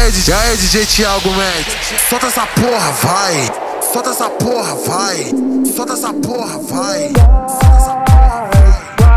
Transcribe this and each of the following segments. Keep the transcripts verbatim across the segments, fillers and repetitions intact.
aí, D J, aí, D J Thiago Mendes. Solta essa porra, vai. Solta essa porra, vai. Solta essa porra, vai. Solta essa porra, vai.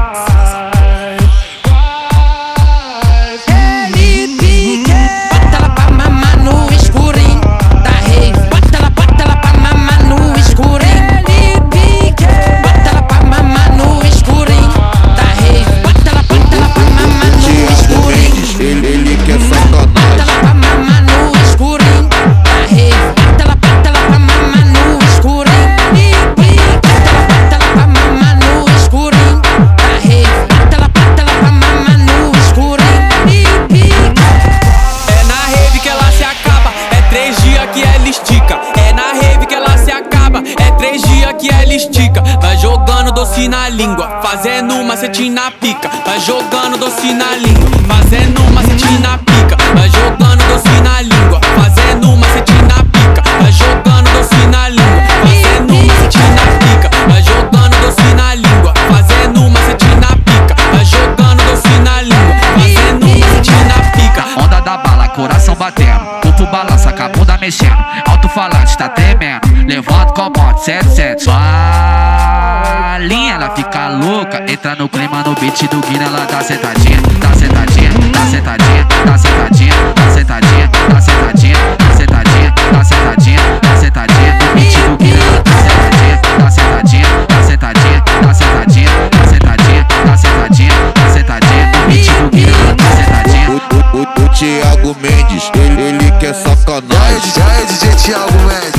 Ele pique, bota ela pra mamar no escurinho da rave. Bota ela, bota ela pra mamar no escurinho. Ele pique, bota ela pra mamar no escurinho da rave. Bota ela, bota ela pra mamar no escurinho. Ele, ele quer sacanagem. Bota ela pra mamar no escurinho da rave. Bota ela, bota ela pra mamar no escurinho. Ele pique, bota ela, bota ela pra mamar no escurinho da rave. Bota ela, bota ela pra mamar no escurinho. Ele pique. É na rave que ela se acaba, é três dias que ela estica. É na rave que ela se acaba, é três dias que ela estica. Vai jogando doce na língua, fazendo um macetinho na pica. Vai jogando doce na língua, fazendo um macetinho na pica. Vai jogando doce na língua, fazendo um macetinho na pica. Vai jogando doce na língua, fazendo um macetinho na pica. Vai jogando doce na língua, fazendo um macetinho na pica. Vai jogando doce na língua, fazendo um macetinho na pica. Onda da bala, coração batendo, corpo balança, com a bunda mexendo, alto-falante tá tremendo, levando com moto sete sete. Sua linha, ela fica louca, entra no clima no beat do Guina, ela dá sentadinha, dá sentadinha, dá sentadinha, dá sentadinha, dá sentadinha, dá sentadinha, dá sentadinha, dá sentadinha, dá sentadinha, no beat do Guina, ela dá sentadinha, dá sentadinha, dá sentadinha, dá sentadinha, dá sentadinha, dá sentadinha, dá sentadinha, no beat do Guina, ela dá sentadinha. O, o, o, o Thiago Mendes, ele, ele quer E aí, sacanagem. D J, aí, D J Thiago Mendes.